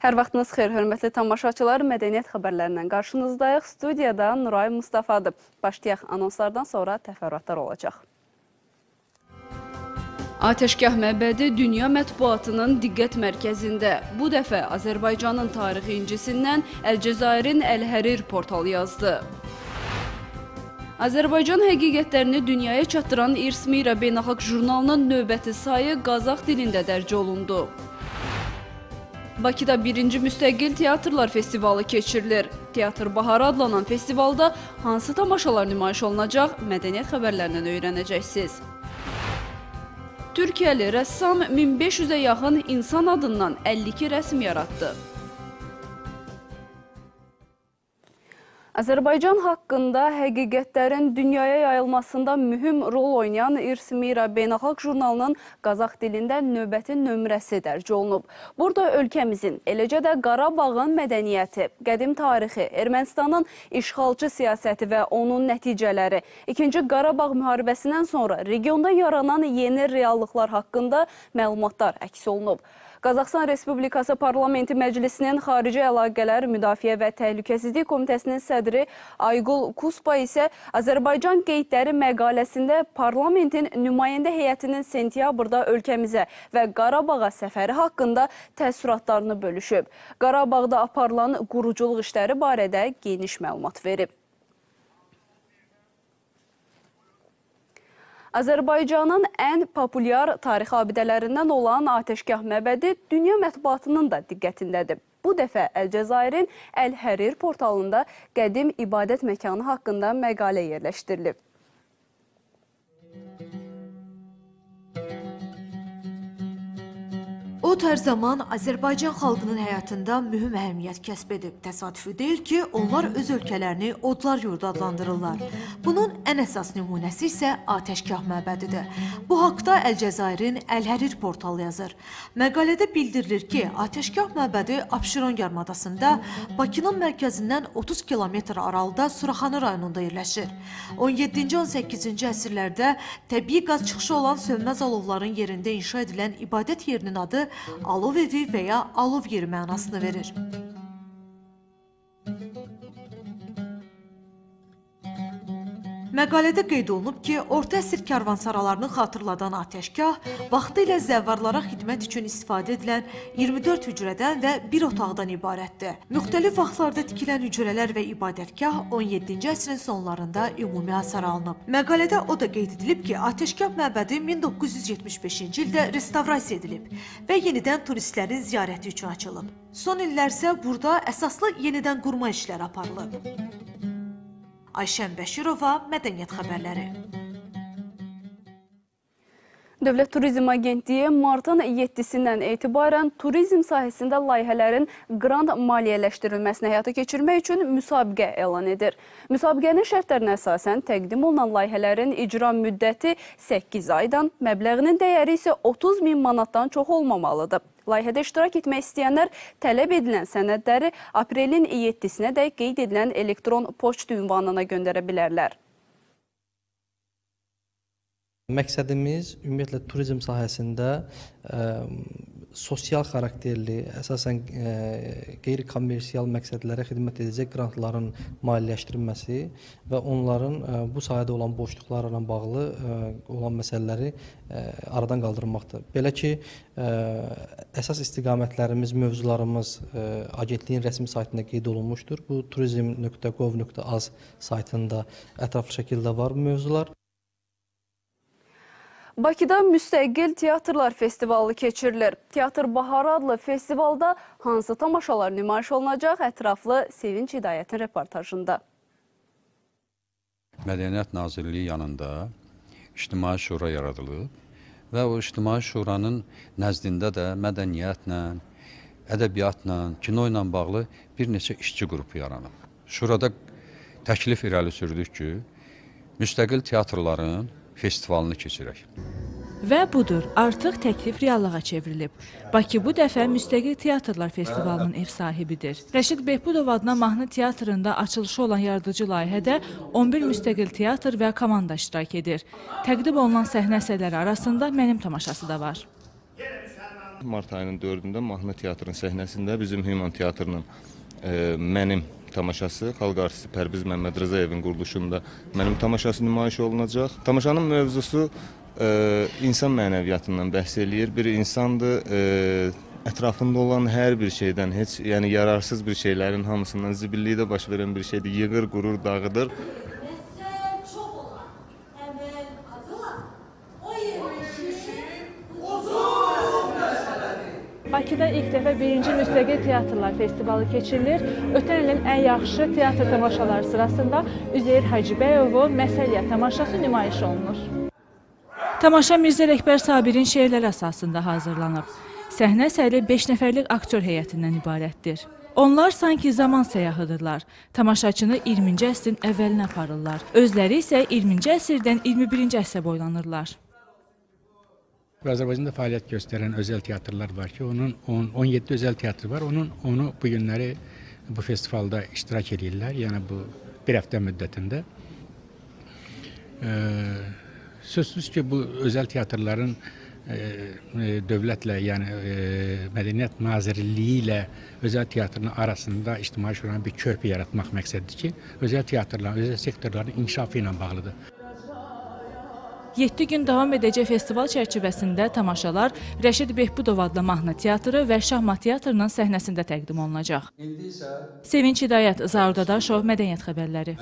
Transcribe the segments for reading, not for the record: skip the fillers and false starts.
Hər vaxtınız xeyir, hörmətli tamaşaçılar, mədəniyyət xəbərlərindən qarşınızdayıq. Studiyada Nuray Mustafadır. Başlayaq, anonslardan sonra təfərrüatlar olacaq. Atəşgah məbədi dünya mətbuatının diqqət mərkəzində. Bu dəfə Azərbaycanın tarixi incisindən Əlcəzairin Əl-Hərir portalı yazdı. Azərbaycan həqiqətlərini dünyaya çatdıran İrs Mira beynəlxalq jurnalının növbəti sayı Qazax dilində dərc olundu. Bakıda 1-ci Müstəqil Teatrlar Festivalı keçirilir. Teatr Baharı adlanan festivalda hansı tamaşalar nümayiş olunacaq, mədəniyyət xəbərlərindən öyrənəcəksiniz. Türkiyəli rəssam 1500-ə yaxın insan adından 52 rəsm yaratdı. Azərbaycan haqqında həqiqətlərin dünyaya yayılmasında mühüm rol oynayan İrs Mira beynəlxalq jurnalının Qazax dilində növbəti nömrəsi dərc olunub. Burada ölkəmizin, eləcə də Qarabağın mədəniyyəti, qədim tarixi, Ermənistanın işğalçı siyasəti və onun nəticələri, 2-ci Qarabağ müharibəsindən sonra regionda yaranan yeni reallıqlar haqqında məlumatlar əks olunub. Qazaxıstan Respublikası Parlamenti Məclisinin Xarici Əlaqələr, Müdafiə və Təhlükəsizlik Komitəsinin sədri Aygul Kuspa isə Azərbaycan qeydləri məqaləsində parlamentin nümayəndə heyətinin sentyabrda ölkəmizə və Qarabağa səfəri haqqında təəssüratlarını bölüşüb. Qarabağda aparılan quruculuq işləri barədə geniş məlumat verib. Azərbaycanın ən populyar tarixi abidələrindən olan Atəşgah məbədi dünya mətbuatının da diqqətindədir. Bu dəfə Əlcəzairin Əl-Hərir portalında qədim ibadət məkanı haqqında məqalə yerləşdirilib. O tərz zaman Azərbaycan xalqının həyatında mühüm əhəmiyyət kəsb edib. Təsadüfi deyil ki, onlar öz ölkələrini odlar yurdu adlandırırlar. Bunun ən əsas nümunəsi isə Atəşgah məbədidir. Bu haqda Əlcəzairin Əl-Hərir portalı yazır. Məqalədə bildirilir ki, Atəşgah məbədi Abşeron yarımadasında Bakının mərkəzindən 30 kilometr aralıda Suraxanı rayonunda yerləşir. 17-18-ci əsrlərdə təbii qaz çıxışı olan sönməz alovların yerində inşa edilən ibadət yerinin adı alov evi və ya alov yeri mənasını verir. Məqalədə qeyd olunub ki, orta əsr karvansaralarını xatırladan Atəşgah vaxtı ilə zəvvarlara xidmət üçün istifadə edilən 24 hücrədən və bir otaqdan ibarətdir. Müxtəlif vaxtlarda tikilən hücrələr və ibadətgah 17-ci əsrin sonlarında ümumi hasara alınıb. Məqalədə o da qeyd edilib ki, Atəşgah məbədi 1975-ci ildə restavrasiya edilib və yenidən turistlərin ziyarəti üçün açılıb. Son illər isə burada əsaslı yenidən qurma işləri aparılıb. Ayşən Bəşirova, Mədəniyyət xəbərləri. Dövlət Turizm Agentliyi martın 7-sindən etibarən turizm sahəsində layihələrin qrant maliyyələşdirilməsini həyata keçirmək üçün müsabiqə elan edir. Müsabiqənin şərtlərinə əsasən təqdim olunan layihələrin icra müddəti 8 aydan, məbləğinin dəyəri isə 30 min manatdan çox olmamalıdır. Layihədə iştirak etmək istəyənlər tələb edilən sənədləri aprelin 7-sinə də qeyd edilən elektron poçt ünvanına göndərə bilərlər. Məqsədimiz ümumiyyətlə turizm sahəsində sosial xarakterli, əsasən qeyri-kommersial məqsədlərə xidmət edəcək qrantların maliyyələşdirilməsi və onların bu sahədə olan boşluqlarla bağlı olan məsələləri aradan qaldırmaqdır. Belə ki, əsas istiqamətlərimiz, mövzularımız agentliyin rəsmi saytında qeyd olunmuşdur. Bu turizm.gov.az saytında ətraflı şəkildə var bu mövzular. Bakıda Müstəqil Teatrlar Festivalı keçirilir. Teatr Baharı adlı festivalda hansı tamaşalar nümayiş olunacaq? Ətraflı Sevinç Hidayətin reportajında. Mədəniyyət Nazirliyi yanında İctimai Şura yaradılıb və o İctimai Şuranın nəzdində də mədəniyyətlə, ədəbiyyatla, kino ilə bağlı bir neçə işçi qrupu yaranıb. Şurada təklif irəli sürdük ki, müstəqil teatrların festivalını keçirək. Və budur, artıq təklif reallığa çevrilib. Bakı bu dəfə Müstəqil Teatrlar Festivalının ev sahibidir. Rəşid Behbudov adına mahnı teatrında açılışı olan yaradıcı layihədə 11 müstəqil teatr və komanda iştirak edir. Təqdim olunan səhnə əsərləri arasında mənim tamaşası da var. Mart ayının 4-də Mahnı Teatrının səhnəsində bizim Hüman Teatrının mənim tamaşası, xalq artisti Pərviz Məmmədrəzəyevin quruluşunda mənim tamaşası nümayiş olunacaq. Tamaşanın mövzusu insan mənəviyyatından bəhs eləyir. Bir insandır, ətrafında olan hər bir şeydən, heç yəni yararsız bir şeylərin hamısından zibillikdə baş verən bir şeydir. Yığır, qurur, dağıdır. Bakıda ilk dəfə 1-ci Müstəqil Teatrlar Festivalı keçirilir. Ötən ilin ən yaxşı teatr tamaşaları sırasında Üzeyir Hacıbəyovun Məsəlyə tamaşası nümayiş olunur. Tamaşa Mirzə Ələkbər Sabirin şeirləri əsasında hazırlanıb. Səhnə əsəri 5 nəfərlik aktyor heyətindən ibarətdir. Onlar sanki zaman səyahıdırlar. Tamaşaçını 20-ci əsrin əvvəlinə aparırlar. Özləri isə 20-ci əsrdən 21-ci əsrə boylanırlar. Azərbaycanda fəaliyyət göstərən özəl teatrlar var ki, onun 17 özəl teatrı var. Onu bu günləri bu festivalda iştirak edirlər. Yəni bu bir həftə müddətində. Sözsüz ki, bu özəl teatrların dövlətlə, yəni Mədəniyyət Nazirliyi ilə özəl teatrın arasında ictimai şuranın bir körpü yaratmaq məqsədidir ki, özəl teatrların, özəl sektorların inkişafı ilə bağlıdır. 7 gün davam edəcək festival çərçivəsində tamaşalar Rəşid Behbudov adlı mahnı teatrı və Şahmat teatrının səhnəsində təqdim olunacaq. Sevinç Hidayət, Zaur Dadaşov, Mədəniyyət xəbərləri.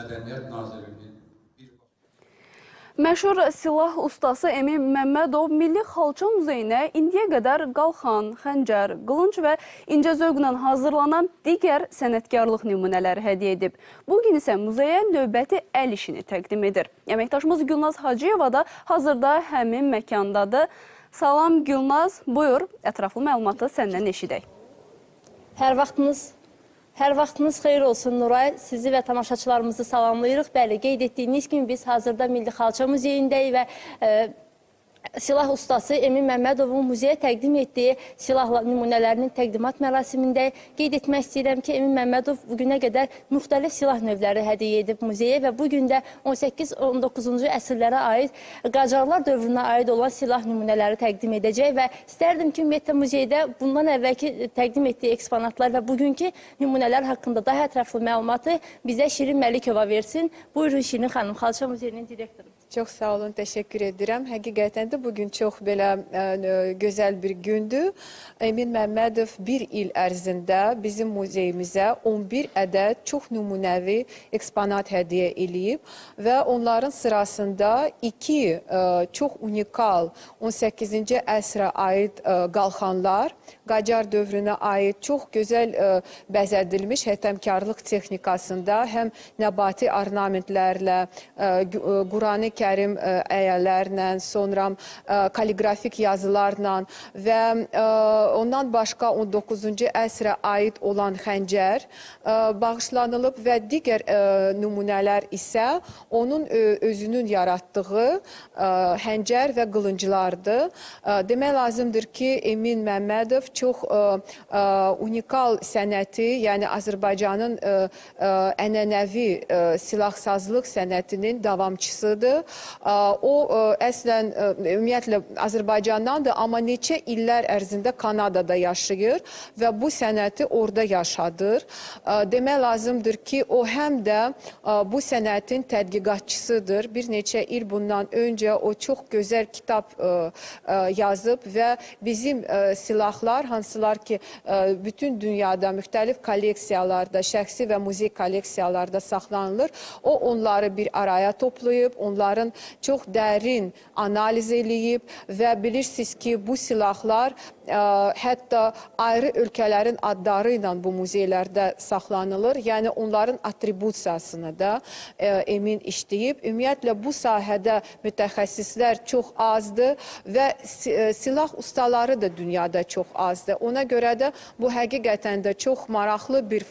Məşhur silah ustası Emin Məmmədov Milli Xalça Muzeyinə indiyə qədər qalxan, xəncər, qılınc və incə zövqlə hazırlanan digər sənətkarlıq nümunələri hədiyyə edib. Bugün isə muzeyə növbəti əl işini təqdim edir. Əməkdaşımız Gülnaz Hacıyeva da hazırda həmin məkandadır. Salam Gülnaz, buyur, ətraflı məlumatı səndən eşidək. Hər vaxtınız xeyir olsun Nuray. Sizi və tamaşaçılarımızı salamlayırıq. Bəli, qeyd etdiyiniz kimi biz hazırda Milli Xalça Muzeyindəyik və silah ustası Emin Məmmədovun muzeyə təqdim etdiyi silah nümunələrinin təqdimat mərasimində qeyd etmək istəyirəm ki, Emin Məmmədov bugünə qədər müxtəlif silah növləri hədiyyə edib muzeyə və bugün də 18-19-cu əsrlərə aid Qacarlar dövrünə aid olan silah nümunələri təqdim edəcək və istərdim ki, ümumiyyətlə muzeydə bundan əvvəlki təqdim etdiyi eksponatlar və bugünkü nümunələr haqqında daha ətraflı məlumatı bizə Şirin Məlikova versin. Buyurun Şirin xanım, Xalça Muzeyinin direktoru. Çox sağ olun, təşəkkür edirəm. Həqiqətən də bugün çox belə gözəl bir gündür. Emin Məmmədov bir il ərzində bizim muzeyimizə 11 ədəd çox nümunəvi eksponat hədiyyə eləyib və onların sırasında 2 çox unikal 18-ci əsrə aid qalxanlar, Qacar dövrünə aid çox gözəl bəzədilmiş hətəmkarlıq texnikasında həm nəbati ornamentlərlə, Qurani Kərim əyələrlə, sonra kaligrafik yazılarla və ondan başqa 19-cu əsrə aid olan xəncər bağışlanılıb və digər nümunələr isə onun özünün yaratdığı xəncər və qılınclardır. Demək lazımdır ki, Emin Məmmədov çox unikal sənəti, yəni Azərbaycanın ənənəvi silahsazlıq sənətinin davamçısıdır. O əslən ümumiyyətlə Azərbaycandandır, amma neçə illər ərzində Kanadada yaşayır və bu sənəti orada yaşadır. Demək lazımdır ki, o həm də bu sənətin tədqiqatçısıdır. Bir neçə il bundan öncə o çox gözəl kitab yazıb və bizim silahlar, hansılar ki, bütün dünyada müxtəlif kolleksiyalarda, şəxsi və muzey kolleksiyalarda saxlanılır. O onları bir araya toplayıb, onların çox dərin analiz eləyib və bilirsiniz ki, bu silahlar hətta ayrı ölkələrin adları ilə bu muzeylərdə saxlanılır. Yəni onların atribusiyasını da Emin işləyib. Ümumiyyətlə bu sahədə mütəxəssislər çox azdır və silah ustaları da dünyada çox azdır. Ona görə də bu həqiqətən də çox maraqlı bir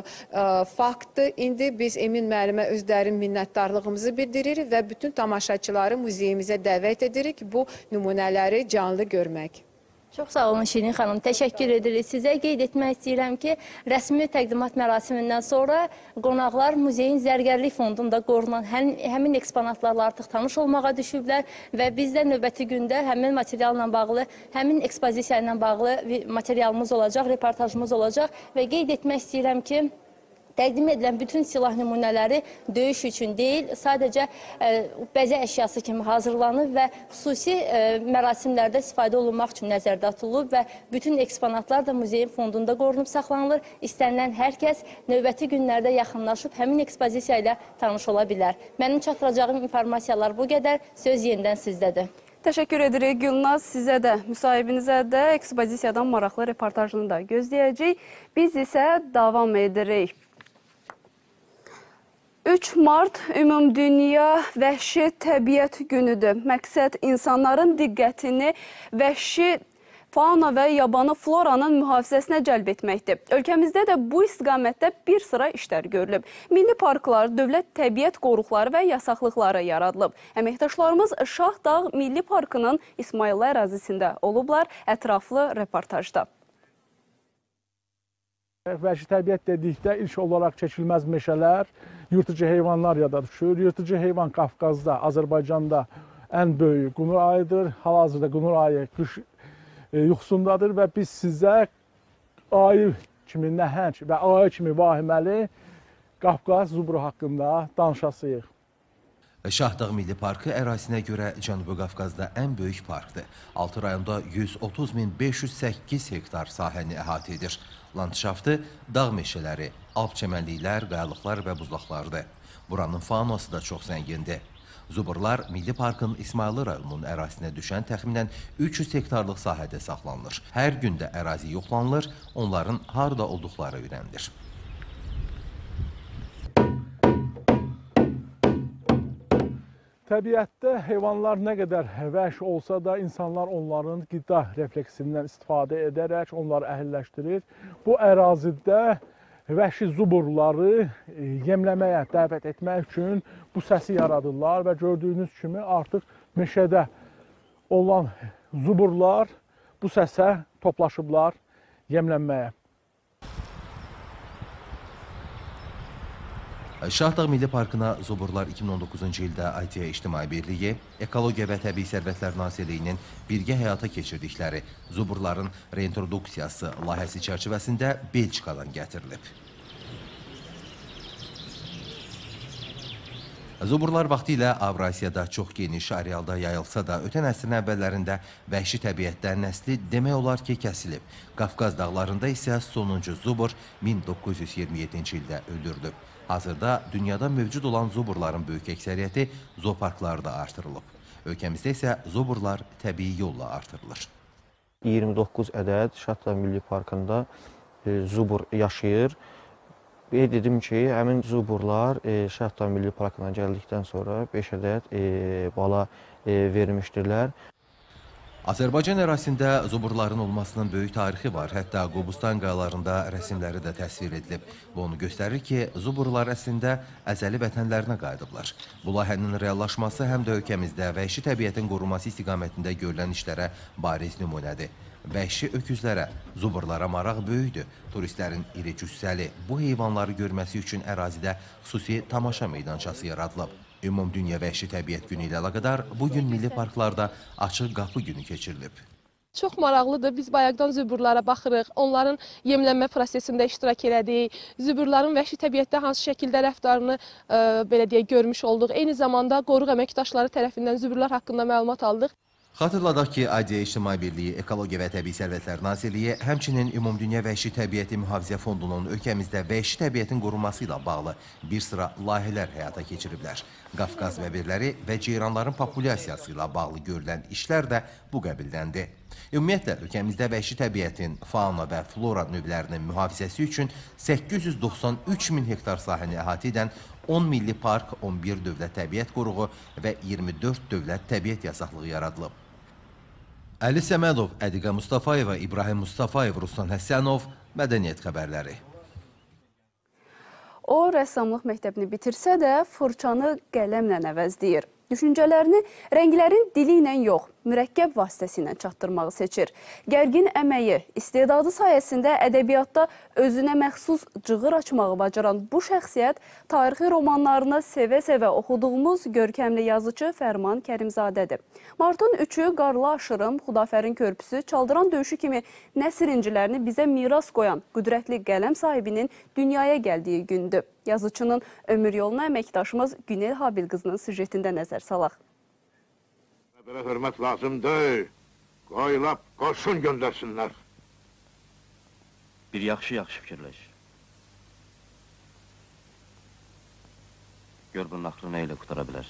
faktdır. İndi biz Emin müəllimə özlərin minnətdarlığımızı bildiririk və bütün tamaşaçıları muzeyimizə dəvət edirik bu nümunələri canlı görmək. Çox sağ olun Şirin xanım, təşəkkür edirik sizə. Qeyd etmək istəyirəm ki, rəsmi təqdimat mərasimindən sonra qonaqlar muzeyin zərgərlik fondunda qorunan həmin eksponatlarla artıq tanış olmağa düşüblər və biz də növbəti gündə həmin materialla bağlı, həmin ekspozisiya ilə bağlı materialımız olacaq, reportajımız olacaq və qeyd etmək istəyirəm ki, təqdim edilən bütün silah nümunələri döyüş üçün deyil, sadəcə bəzə əşyası kimi hazırlanıb və xüsusi mərasimlərdə istifadə olunmaq üçün nəzərdə tutulub və bütün eksponatlar da muzeyin fondunda qorunub saxlanılır. İstənilən hər kəs növbəti günlərdə yaxınlaşıb həmin ekspozisiya ilə tanış ola bilər. Mənim çatdıracağım informasiyalar bu qədər, söz yenidən sizdədir. Təşəkkür edirik Gülnaz, sizə də, müsahibinizə də ekspozisiyadan maraqlı reportajını da gözləyəcək. Biz isə davam edirik. 3 Mart Ümumdünya Vəhşi Təbiət Günüdür. Məqsəd insanların diqqətini vəhşi fauna və yabanı floranın mühafizəsinə cəlb etməkdir. Ölkəmizdə də bu istiqamətdə bir sıra işlər görülüb. Milli parklar, dövlət təbiət qoruqları və yasaqlıqları yaradılıb. Əməkdaşlarımız Şahdağ Milli Parkının İsmayıllı ərazisində olublar. Ətraflı reportajda. Vəhşi təbiət dedikdə ilk olaraq keçilməz meşələr, yırtıcı heyvanlar yada düşür. Yırtıcı heyvan Qafqazda, Azərbaycanda ən böyük qunur ayıdır. Hal-hazırda qunur ayı qış yuxusundadır və biz sizə ayı kimi nəhəng və ayı kimi vahiməli Qafqaz zubru haqqında danışasıyıq. Şahdağ Milli Parkı ərazisinə görə Cənubi Qafqazda ən böyük parkdır. 6 rayonda 130.508 hektar sahəni əhatə edir. Landşaftı dağ meşələri, alp çəmənliklər, qayalıqlar və buzlaqlardır. Buranın faunası da çox zəngindir. Zuburlar Milli Parkın İsmayıllı rayonunun ərazisinə düşən təxminən 300 hektarlıq sahədə saxlanılır. Hər gündə ərazi yoxlanılır, onların harada olduqları öyrənilir. Təbiətdə heyvanlar nə qədər vəhşi olsa da insanlar onların qida refleksindən istifadə edərək onları əhilləşdirir. Bu ərazidə vəhşi zuburları yemləməyə dəvət etmək üçün bu səsi yaradırlar və gördüyünüz kimi artıq meşədə olan zuburlar bu səsə toplaşıblar yemlənməyə. Şahdağ Milli Parkına Zuburlar 2019-cu ildə ITİA İctimai Birliyi, Ekologiya və Təbii Sərvətlər Nazirliyinin birgə həyata keçirdikləri Zuburların reintroduksiyası layihəsi çərçivəsində Belçikadan gətirilib. Zuburlar vaxtı ilə Avrasiyada çox geniş arealda yayılsa da, ötən əsrin əvvəllərində vəhşi təbiətdən nəsli demək olar ki, kəsilib. Qafqaz dağlarında isə sonuncu zubur 1927-ci ildə öldürülüb. Hazırda dünyada mövcud olan zuburların böyük əksəriyyəti zooparklarda artırılıb. Ölkəmizdə isə zuburlar təbii yolla artırılır. 29 ədəd Şahdağ Milli Parkında zubur yaşayır. Dedim ki, həmin zuburlar Şahdağ Milli Parkına gəldikdən sonra 5 ədəd bala vermişdirlər. Azərbaycan ərazisində zuburların olmasının böyük tarixi var. Hətta Qobustan qayalarında rəsmləri də təsvir edilib. Bu onu göstərir ki, zuburlar əslində əzəli vətənlərinə qayıdıblar. Bu layihənin reallaşması həm də ölkəmizdə vəhşi təbiətin qorunması istiqamətində görülən işlərə bariz nümunədir. Vəhşi öküzlərə, zuburlara maraq böyükdür. Turistlərin iri cüssəli bu heyvanları görməsi üçün ərazidə xüsusi tamaşa meydançası yaradılıb. Ümumdünya Vəhşi Təbiət Günü ilə əlaqədar bugün milli parklarda açıq qapı günü keçirilib. Çox maraqlıdır. Biz bayaqdan züburlara baxırıq, onların yemlənmə prosesində iştirak elədik. Züburların vəhşi təbiətdə hansı şəkildə rəftarını belə deyək görmüş olduq. Eyni zamanda qoruq əməkdaşları tərəfindən züburlar haqqında məlumat aldıq. Xatırladaq ki, ITİA İctimai Birliyi, Ekologiya və Təbii Sərvətlər Nazirliyi, həmçinin Ümumdünya Vəhşi Təbiəti Mühafizə Fondunun ölkəmizdə vəhşi təbiətin qorunması ilə bağlı bir sıra layihələr həyata keçiriblər. Qafqaz bəbirləri və ceyranların populyasiyası ilə bağlı görülən işlər də bu qəbildəndir. Ümumiyyətlə, ölkəmizdə vəhşi təbiətin, fauna və flora növlərinin mühafizəsi üçün 893 min hektar sahəni əhatə edən 10 milli park, 11 dövlət təbiət qoruğu və 24 dövlət təbiət yasaqlığı yaradılıb. Əli Səmədov, Ədiqə Mustafayeva, İbrahim Mustafayev, Ruslan Həssənov, Mədəniyyət xəbərləri. O, rəssamlıq məktəbini bitirsə də fırçanı qələmlə əvəzləyir. Düşüncələrini rənglərin dili ilə yox, mürəkkəb vasitəsilə çatdırmağı seçir. Gərgin əməyi, istedadı sayəsində ədəbiyyatda özünə məxsus cığır açmağı bacaran bu şəxsiyyət tarixi romanlarını sevə-sevə oxuduğumuz görkəmli yazıcı Fərman Kərimzadədir. Martın 3-ü Qarlı Aşırım, Xudafərin Körpüsü, Çaldıran döyüşü kimi nəsr incilərini bizə miras qoyan qüdrətli qələm sahibinin dünyaya gəldiyi gündür. Yazıcının ömür yoluna əməkdaşımız Günel Habil qızının süjetində nəzər salaq. Belə hörmət lazımdır. Qoylab, qoşun göndərsinlər. Bir yaxşı fikirləş. Gör bunun axırı nə ilə qutara bilər.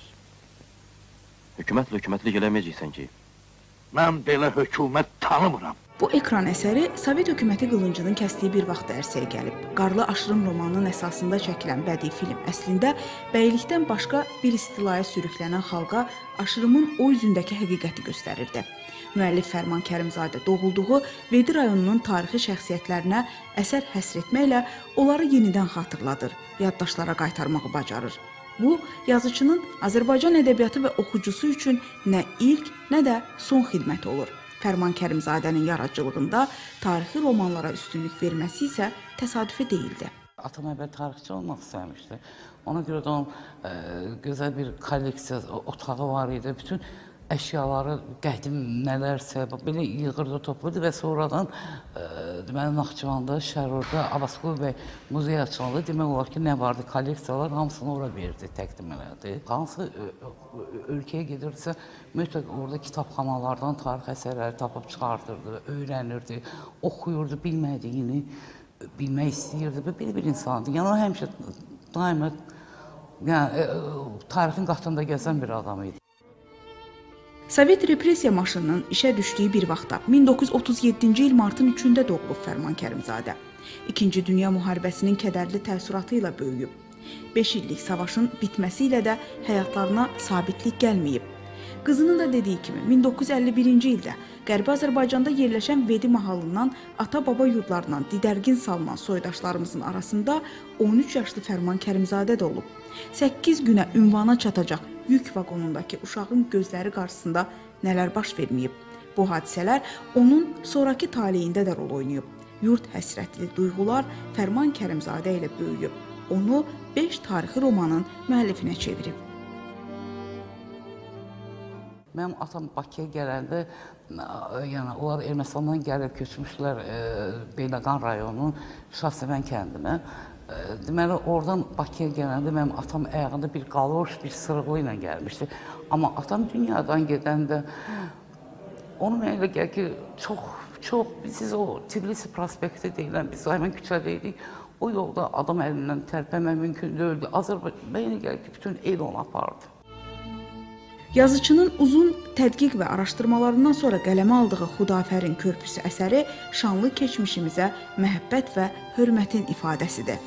Hökumətlik eləməyəcəksən ki. Mən belə hökumət tanımıram. Bu ekran əsəri Sovet hökuməti qılıncının kəsdiyi bir vaxtda ərsəyə gəlib. Qarlı Aşırım romanının əsasında çəkilən bədii film əslində bəylikdən başqa bir istilaya sürüklənən xalqa Aşırımın o üzündəki həqiqəti göstərirdi. Müəllif Fərman Kərimzadə doğulduğu Vedi rayonunun tarixi şəxsiyyətlərinə əsər həsr etməklə onları yenidən xatırladır, yaddaşlara qaytarmağı bacarır. Bu, yazıcının Azərbaycan ədəbiyyatı və oxucusu üçün nə ilk, nə də son xidməti olur. Fərman Kərimzadənin yaradıcılığında tarixi romanlara üstünlük verməsi isə təsadüfi deyildi. Atam əvvəl tarixçi olmaq istəmişdi. Ona görə də onun gözəl bir kolleksiya otağı var idi. Bütün əşyaları qədim nələrsə belə yığırdı, topladı və sonradan deməli Naxçıvanda, Şərurda, Abbasqulu bəy muzeyi açıldı. Demək olar ki, nə vardı, kolleksiyalar hamısını ora verdi, təqdim elədi. Hansı ölkəyə gedirdisə, mütləq orada kitabxanalardan tarix əsərləri tapıb çıxardırdı, öyrənirdi, oxuyurdu, bilmədiyini bilmək istəyirdi. Belə bir insandı. Yəni, o həmişə daima tarixin qatında gəzən bir adam idi. Sovet repressiya maşınının işə düşdüyü bir vaxtda 1937-ci il martın 3-də doğulub Fərman Kərimzadə. İkinci Dünya müharibəsinin kədərli təəssüratı ilə böyüyüb. 5 illik savaşın bitməsi ilə də həyatlarına sabitlik gəlməyib. Qızının da dediyi kimi 1951-ci ildə Qərbi Azərbaycanda yerləşən Vedi mahalından ata-baba yurdlarından didərgin salınan soydaşlarımızın arasında 13 yaşlı Fərman Kərimzadə də olub. 8 günə ünvana çatacaq yük vaqonundakı uşağın gözləri qarşısında nələr baş verməyib. Bu hadisələr onun sonraki taleyində də rol oynayıb. Yurt həsrətli duyğular Fərman Kərimzadə ilə böyüyüb. Onu 5 tarixi romanın müəllifinə çevirib. Mənim atam Bakıya gələndə, yəni onlar Ermənistandan gəlib köçmüşlər Beyləqan rayonunun Şahsevən kəndinə. Deməli, oradan Bakıya gələndə mənim atam ayağında bir qaloş, bir sırıqlı ilə gəlmişdi. Amma atam dünyadan gedəndə, onu mənə elə gəlir ki, çox, siz o Tbilisi prospekti deyilən, biz həmən küçədəydik, o yolda adam əlindən tərpəmək mümkün deyildi. Mənə elə gəlir ki, bütün el onu apardı. Yazıçının uzun tədqiq və araşdırmalarından sonra qələmə aldığı Xudafərin Körpüsü əsəri şanlı keçmişimizə məhəbbət və hörmətin ifadəsidir.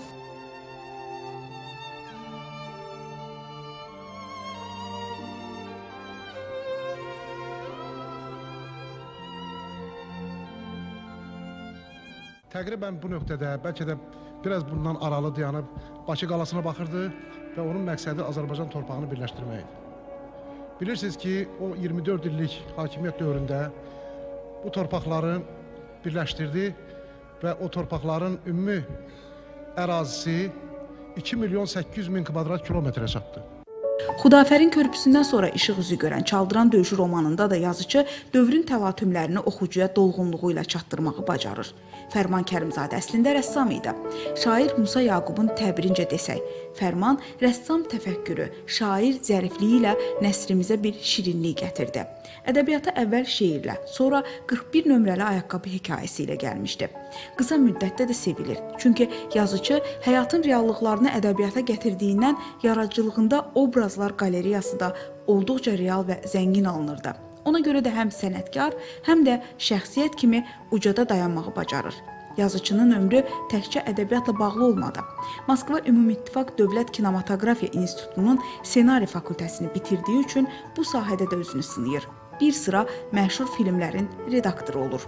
Təqribən bu nöqtədə, bəlkə də biraz bundan aralı dayanıb Bakı qalasına baxırdı və onun məqsədi Azərbaycan torpağını birləşdirmək idi. Bilirsiniz ki, o 24 illik hakimiyyət dövründə bu torpaqları birləşdirdi və o torpaqların ümumi ərazisi 2.800.000 kvadrat kilometrə çatdı. Xudafərin Körpüsündən sonra işıq üzü görən Çaldıran döyüşü romanında da yazıcı dövrün təlatümlərini oxucuya dolğunluğu ilə çatdırmağı bacarır. Fərman Kərimzadə əslində rəssam idi. Şair Musa Yaqubun təbirincə desək, Fərman rəssam təfəkkürü, şair zərifliyi ilə nəsrimizə bir şirinlik gətirdi. Ədəbiyyata əvvəl şeirlə, sonra 41 nömrəli ayaqqabı hekayəsi ilə gəlmişdi. Qısa müddətdə də sevilir. Çünki yazıcı həyatın reallıqlarını ədəbiyyata gətirdiyindən yaradıcılığında obrazlar qalereyası da olduqca real və zəngin alınırdı. Ona görə də həm sənətkar, həm də şəxsiyyət kimi ucada dayanmağı bacarır. Yazıcının ömrü təkcə ədəbiyyatla bağlı olmadı. Moskva Ümumittifaq Dövlət Kinematografiya İnstitutunun ssenari fakültəsini bitirdiyi üçün bu sahədə də özünü sınayır. Bir sıra məşhur filmlərin redaktoru olur.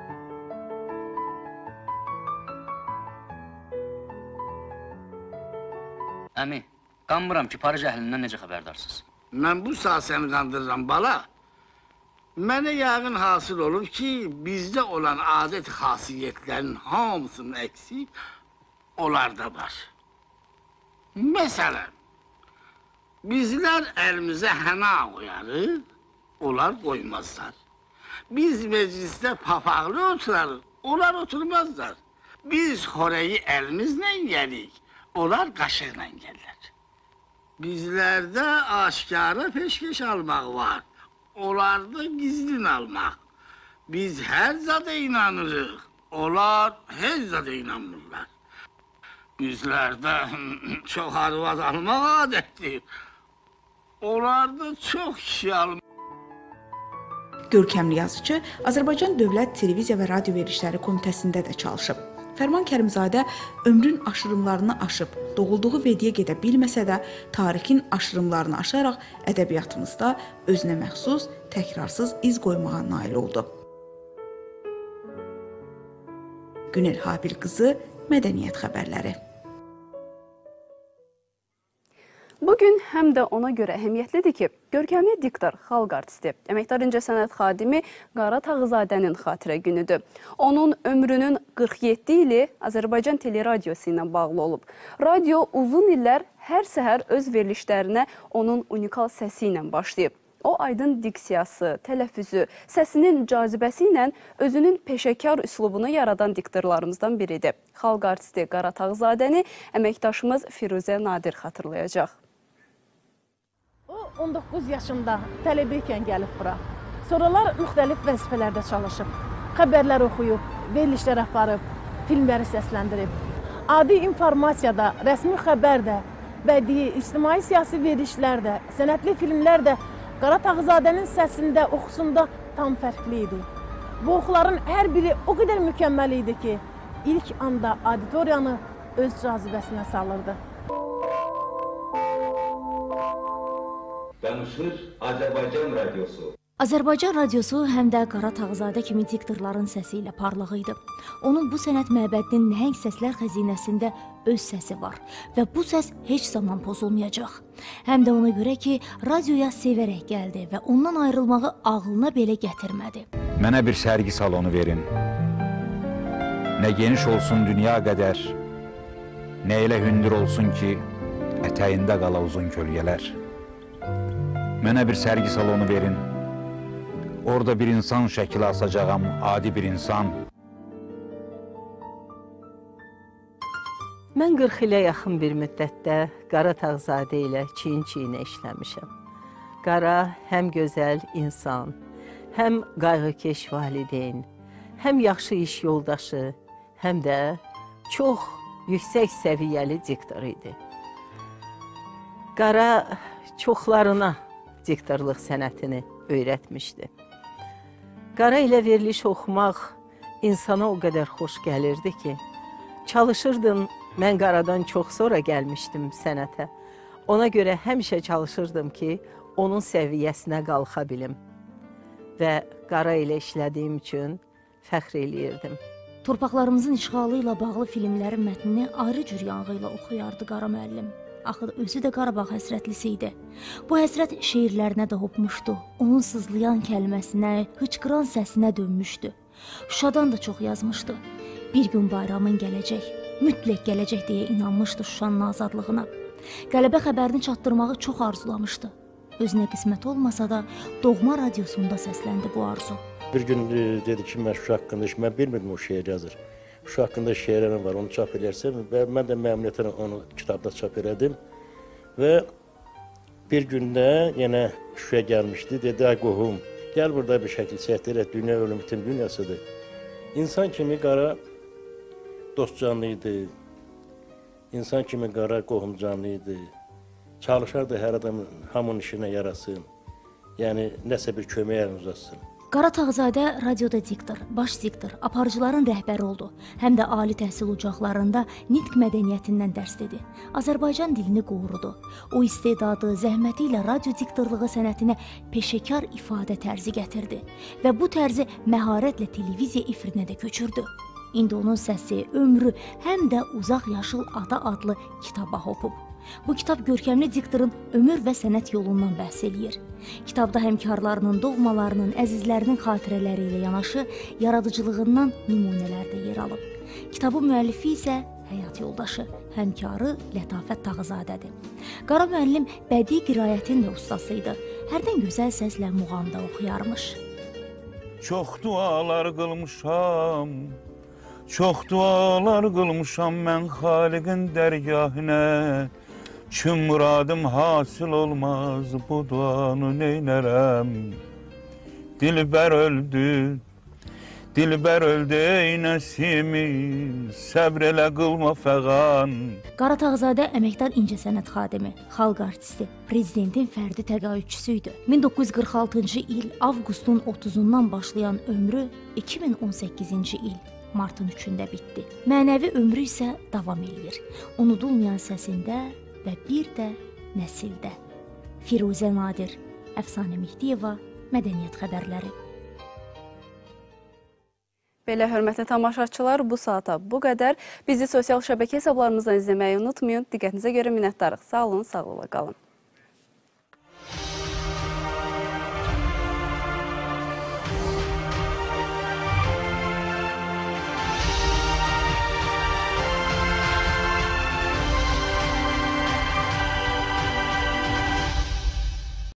Əmi, qanmıram ki, Paris əhlindən necə xəbərdarsınız? Mən bu saat səni dandırıram, bala. Mənə yəqin hasıl olur ki, bizdə olan adət xasiyyətlərin hamısının əksi onlarda var. Məsələn, bizlər əlimizə həna qoyarıq, onlar qoymazlar. Biz meclisdə papaqlı oturarıq, onlar oturmazlar. Biz xorəyi əlimizlə yerik, onlar qaşıqla yerlər. Bizlərdə aşkara peşkeş almaq var, onlarda gizlin almaq. Biz hər zada inanırıq, onlar heç zada inanmırlar. Bizlərdə çox arvad almaq adətdir, onlarda çox kişi almaq. Görkəmli yazıcı Azərbaycan Dövlət Televiziya və Radio Verilişləri Komitəsində də çalışıb. Fərman Kərimzadə ömrün aşırımlarını aşıb, doğulduğu vediyə gedə bilməsə də, tarixin aşırımlarını aşaraq ədəbiyyatımızda özünə məxsus, təkrarsız iz qoymağa nail oldu. Günel Habil qızı, Mədəniyyət xəbərləri. Bugün həm də ona görə əhəmiyyətlidir ki, görkəmli diktor, xalq artisti, əməkdar incəsənət xadimi Qara Tağızadənin xatirə günüdür. Onun ömrünün 47 ili Azərbaycan Teleradiosu ilə bağlı olub. Radio uzun illər hər səhər öz verilişlərinə onun unikal səsi ilə başlayıb. O aydın diksiyası, tələffüzü, səsinin cazibəsi ilə özünün peşəkar üslubunu yaradan diktorlarımızdan biridir. Xalq artisti Qara Tağızadəni əməkdaşımız Firuzə Nadir xatırlayacaq. O 19 yaşında tələbə ikən gəlib bura. Sonralar müxtəlif vəzifələrdə çalışıb. Xəbərlər oxuyub, verilişlər aparıb, filmləri səsləndirib. Adi informasiyada, rəsmi xəbərdə, bədii, ictimai siyasi verilişlər də, sənətli filmlər də Qara Tağızadənin səsində, oxusunda tam fərqli idi. Bu oxuların hər biri o qədər mükəmməl idi ki, ilk anda auditoriyanı öz cazibəsinə salırdı. Danışır Azərbaycan Radiosu. Azərbaycan Radiosu həm də Qara Tağızadə kimi diktorların səsi ilə parlaq idi. Onun bu sənət məbədinin nəhəng səslər xəzinəsində öz səsi var və bu səs heç zaman pozulmayacaq. Həm də ona görə ki, radioya sevərək gəldi və ondan ayrılmağı ağlına belə gətirmədi. Mənə bir sərgi salonu verin. Nə geniş olsun dünya qədər, nə elə hündür olsun ki, ətəyində qala uzun kölgələr. Mənə bir sərgi salonu verin. Orada bir insan şəkili asacağam, adi bir insan. Mən 40 ilə yaxın bir müddətdə Qara Tağızadə ilə çiyin-çiyinə işləmişəm. Qara həm gözəl insan, həm qayğıkeş valideyn, həm yaxşı iş yoldaşı, həm də çox yüksək səviyyəli diktor idi. Qara çoxlarına diktorluq sənətini öyrətmişdi. Qara ilə veriliş oxumaq insana o qədər xoş gəlirdi ki, çalışırdım, mən Qaradan çox sonra gəlmişdim sənətə. Ona görə həmişə çalışırdım ki, onun səviyyəsinə qalxa bilim və Qara ilə işlədiyim üçün fəxr eləyirdim. Torpaqlarımızın işğalı ilə bağlı filmlərin mətnini ayrı cür yanğı ilə oxuyardı Qara müəllim. Axı özü də Qarabağ həsrətlisi idi. Bu həsrət şeirlərinə də hopmuşdu. Onun sızlayan kəlməsinə, hıçqıran səsinə dönmüşdü. Şuşadan da çox yazmışdı. Bir gün bayramın gələcək, mütləq gələcək deyə inanmışdı Şuşanın azadlığına. Qələbə xəbərini çatdırmağı çox arzulamışdı. Özünə qismət olmasa da doğma radiosunda səsləndi bu arzu. Bir gün dedi ki, mən Şuşa haqqında mən bilmirdim o şeir yazır. Şuşa haqqında şeirlərim var, onu çap edərsəm və mən də məmnuniyyətlə onu kitabda çap elədim. Və bir gündə yenə Şuşaya gəlmişdi, dedi, ay qohum, gəl burada bir şəkil çəkdir, dünya ölüm bitim dünyasıdır. İnsan kimi Qara dost canlı idi, insan kimi Qara qohum canlı idi. Çalışardı hər adam hamının işinə yarasın, yəni nəsə bir kömək əlini uzatsın. Qara Tağızadə radioda diktor, baş diktor, aparıcıların rəhbəri oldu. Həm də ali təhsil ocaqlarında nitq mədəniyyətindən dərs dedi. Azərbaycan dilini qorudu. O istedadı, zəhməti ilə radio diktorluğu sənətinə peşəkar ifadə tərzi gətirdi və bu tərzi məharətlə televiziya efirinə də köçürdü. İndi onun səsi, ömrü həm də Uzaq Yaşıl Ada adlı kitaba hopub. Bu kitab görkəmli diktorun ömür və sənət yolundan bəhs eləyir. Kitabda həmkarlarının, doğmalarının, əzizlərinin xatirələri ilə yanaşı yaradıcılığından nümunələr də yer alıb. Kitabın müəllifi isə həyat yoldaşı, həmkarı Lətafət Tağızadədir. Qara müəllim bədii qirayətin də ustası idi. Hərdən gözəl səslə muğamda oxuyarmış. Çox dualar qılmışam, çox dualar qılmışam mən Xaliqin dərgahına. Kim muradım hasil olmaz, bu duanı neynərəm? Dilbər öldü, Dilbər öldü ey Nəsimi, səbr elə qılma fəğan. Qara Tağızadə əməkdar incəsənət xadimi, xalq artisti, prezidentin fərdi təqaüdçüsü idi. 1946-cı il avqustun 30-undan başlayan ömrü 2018-ci il martın 3-də bitdi. Mənəvi ömrü isə davam eləyir. Unudulmayan səsində və bir də nəsildə. Firuzə Nadir, Əfsanə Mehdiyeva, Mədəniyyət xəbərləri. Belə hörmətli tamaşaçılar, bu saata bu qədər. Bizi sosial şəbəkə hesablarımızdan izləməyi unutmayın. Diqqətinizə görə minnətdarıq. Sağ olun, sağlıqla qalın.